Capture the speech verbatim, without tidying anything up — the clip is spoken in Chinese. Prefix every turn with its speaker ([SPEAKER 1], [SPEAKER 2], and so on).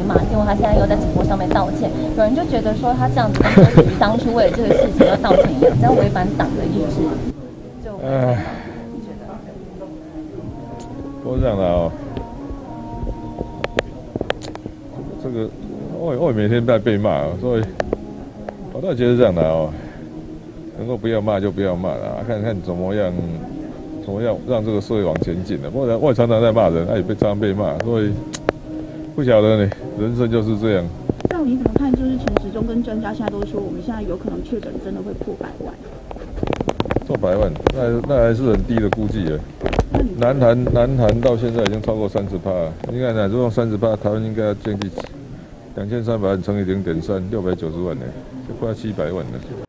[SPEAKER 1] 骂，结果他现在又在直播上面道歉。有人就觉得说他这样子跟柯宇当初为了这个事情要道歉一样，这样违反党的意志。就哎，你觉得？
[SPEAKER 2] 我这样的哦，这个我我每天在被骂，所以我倒觉得这样的哦，能够不要骂就不要骂了，看看怎么样。怎么样让这个社会往前进呢？不然我也常常在骂人，他也被常常被骂，所以不晓得呢，人生就是这样。
[SPEAKER 3] 那你怎么看？就是陈时中跟专家现在都说，我们现在有可能确诊真的会破百万。
[SPEAKER 2] 破百万，那那还是很低的估计耶。南韩南韩到现在已经超过三十趴，你看呢，如果三十趴，台湾应该要建立两千三百万乘以零点三，六百九十万呢，就快七百万了。